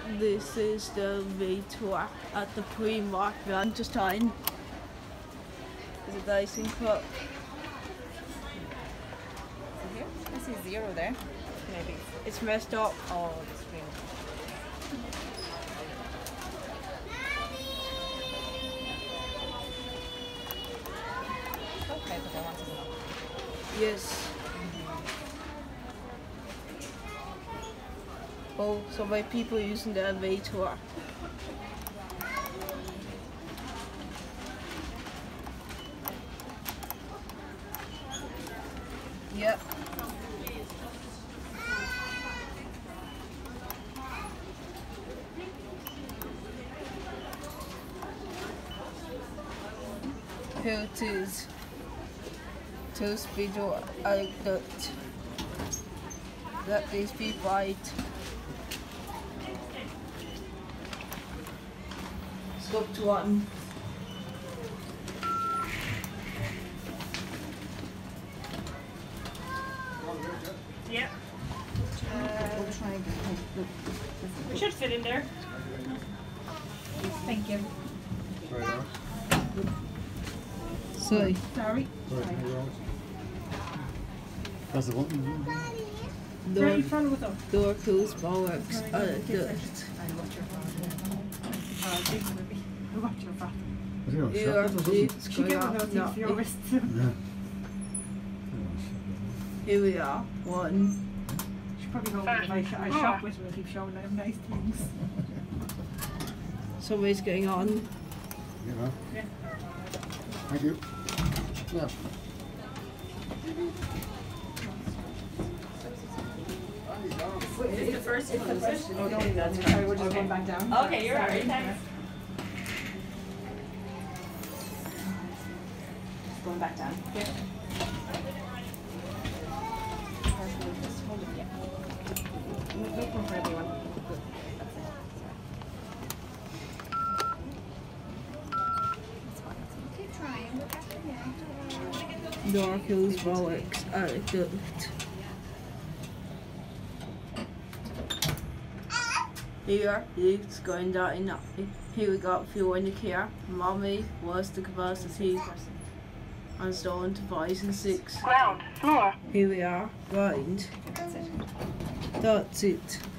This is the way tour at the Primark Blanchardstown. There's a Thyssenkrupp. Here? I see 0 there. Maybe. It's messed up. Oh, the screen. Okay, but I want to know. Yes. Oh, so by people using the elevator. Yep. Here it is. To speed outlet. Let these be bright. Stop to one. Yeah. We'll try again. We should fit in there. Thank you. Sorry. Sorry. That's the one. Right in front of them. Door closed, bollocks, I watch your father. She get one of those things for your wrists. Here we are. One. She probably hoping if I shop with her and keep showing them nice things. Somebody's getting on. You know. Yeah. Thank you. Yeah. Is this the first one? Oh, no, that's right. Sorry, we're just going back down. Okay, you're alright, thanks. Going back down. Yeah. Just hold it, yeah. Make room for everyone. Good. That's it. Sorry. That's fine. Keep trying. Look after me. Door closed, bollocks, outlet. Here, Luke's going down. Here we got fuel in the car. Mommy was the capacity. And starting to 5 and 6. Ground, floor. Here we are, right. That's it. That's it.